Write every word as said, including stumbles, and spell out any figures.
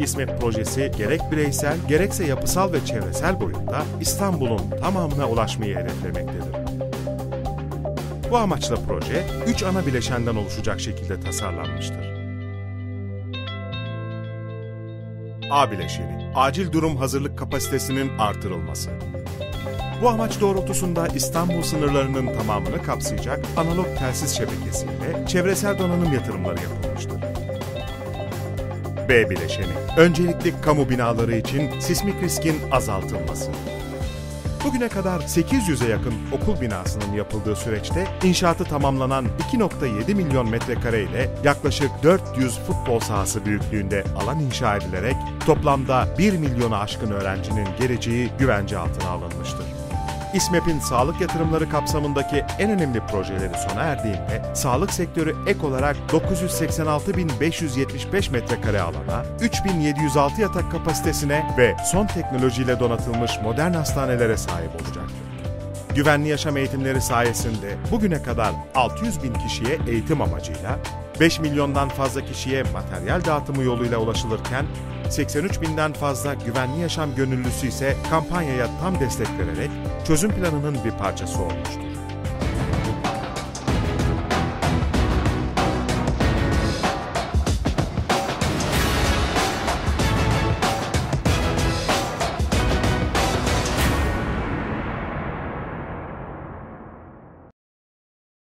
İSMET projesi gerek bireysel gerekse yapısal ve çevresel boyutta İstanbul'un tamamına ulaşmayı hedeflemektedir. Bu amaçla proje, üç ana bileşenden oluşacak şekilde tasarlanmıştır. A bileşeni, acil durum hazırlık kapasitesinin artırılması. Bu amaç doğrultusunda İstanbul sınırlarının tamamını kapsayacak analog telsiz şebekesiyle çevresel donanım yatırımları yapılmıştır. B bileşeni, öncelikli kamu binaları için sismik riskin azaltılması. Bugüne kadar sekiz yüze yakın okul binasının yapıldığı süreçte inşaatı tamamlanan iki nokta yedi milyon metrekare ile yaklaşık dört yüz futbol sahası büyüklüğünde alan inşa edilerek toplamda bir milyonu aşkın öğrencinin geleceği güvence altına alınmıştır. İSMEP'in sağlık yatırımları kapsamındaki en önemli projeleri sona erdiğinde, sağlık sektörü ek olarak dokuz yüz seksen altı bin beş yüz yetmiş beş metrekare alana, üç bin yedi yüz altı yatak kapasitesine ve son teknolojiyle donatılmış modern hastanelere sahip olacaktır. Güvenli yaşam eğitimleri sayesinde bugüne kadar altı yüz bin kişiye eğitim amacıyla, beş milyondan fazla kişiye materyal dağıtımı yoluyla ulaşılırken, seksen üç binden fazla güvenli yaşam gönüllüsü ise kampanyaya tam destek vererek çözüm planının bir parçası olmuştur.